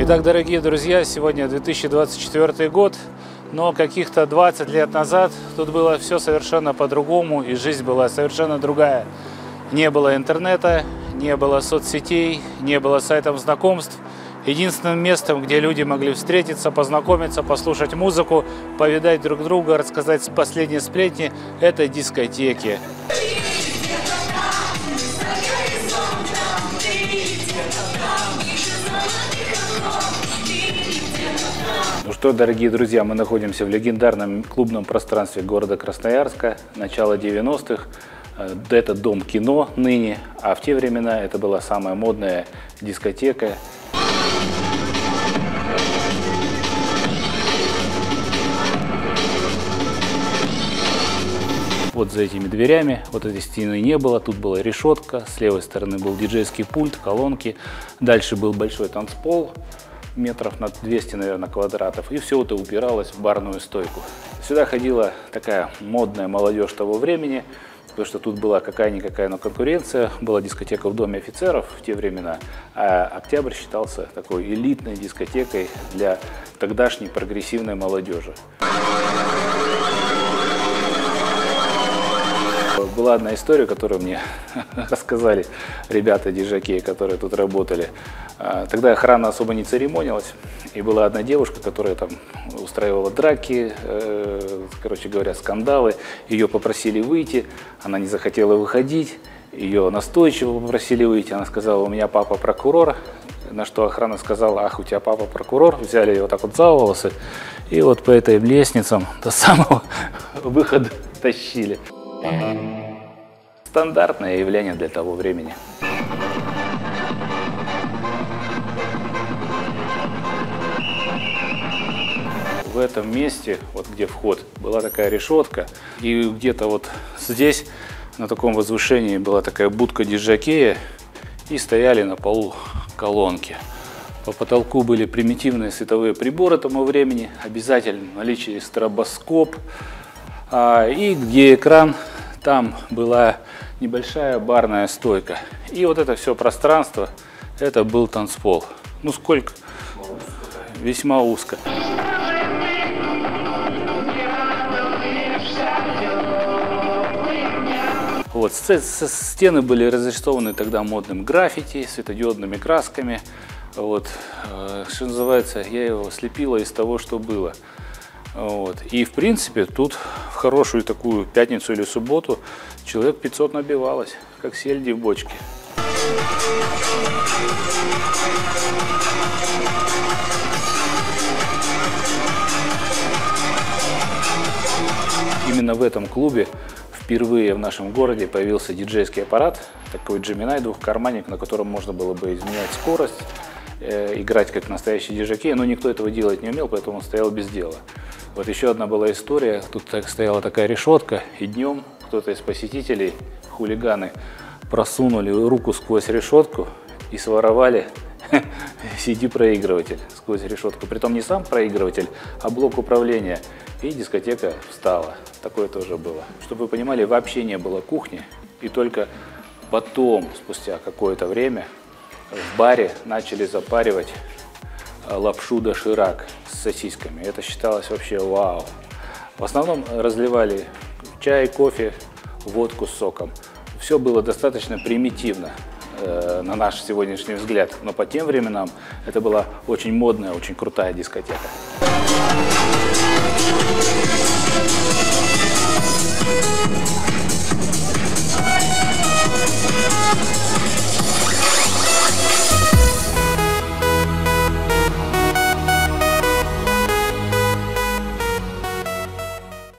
Итак, дорогие друзья, сегодня 2024 год, но каких-то 20 лет назад тут было все совершенно по-другому, и жизнь была совершенно другая. Не было интернета, не было соцсетей, не было сайтов знакомств. Единственным местом, где люди могли встретиться, познакомиться, послушать музыку, повидать друг друга, рассказать последние сплетни, это дискотеки. Ну что, дорогие друзья, мы находимся в легендарном клубном пространстве города Красноярска, начало 90-х. Это дом кино ныне, а в те времена это была самая модная дискотека. Вот за этими дверями, вот этой стены не было, тут была решетка, с левой стороны был диджейский пульт, колонки, дальше был большой танцпол, метров на 200, наверное, квадратов, и все это упиралось в барную стойку. Сюда ходила такая модная молодежь того времени, потому что тут была какая-никакая, но конкуренция, была дискотека в Доме офицеров в те времена, а Октябрь считался такой элитной дискотекой для тогдашней прогрессивной молодежи. Была одна история, которую мне рассказали ребята-диджаки, которые тут работали. Тогда охрана особо не церемонилась, и была одна девушка, которая там устраивала драки, короче говоря, скандалы. Ее попросили выйти, она не захотела выходить, ее настойчиво попросили выйти. Она сказала: у меня папа прокурор, на что охрана сказала: ах, у тебя папа прокурор. Взяли ее вот так вот за волосы и вот по этой лестницам до самого выхода тащили. Стандартное явление для того времени. В этом месте, вот где вход, была такая решетка, и где-то вот здесь, на таком возвышении, была такая будка диджакея, и стояли на полу колонки. По потолку были примитивные световые приборы тому времени, обязательно наличие стробоскоп, и где экран, там была небольшая барная стойка. И вот это все пространство, это был танцпол. Ну сколько? Весьма узко. Вот, стены были разрисованы тогда модным граффити, светодиодными красками. Вот, что называется, я его слепила из того, что было. Вот. И в принципе тут в хорошую такую пятницу или субботу человек 500 набивалось, как сельди в бочке. Именно в этом клубе впервые в нашем городе появился диджейский аппарат, такой Gemini двухкарманник, на котором можно было бы изменять скорость, играть как настоящий диджей, но никто этого делать не умел, поэтому он стоял без дела. Вот еще одна была история, тут стояла такая решетка, и днем кто-то из посетителей, хулиганы, просунули руку сквозь решетку и своровали CD-проигрыватель сквозь решетку. Притом не сам проигрыватель, а блок управления. И дискотека встала. Такое тоже было. Чтобы вы понимали, вообще не было кухни. И только потом, спустя какое-то время, в баре начали запаривать лапшу доширак с сосисками. Это считалось вообще вау. В основном разливали чай, кофе, водку с соком. Все было достаточно примитивно на наш сегодняшний взгляд. Но по тем временам это была очень модная, очень крутая дискотека.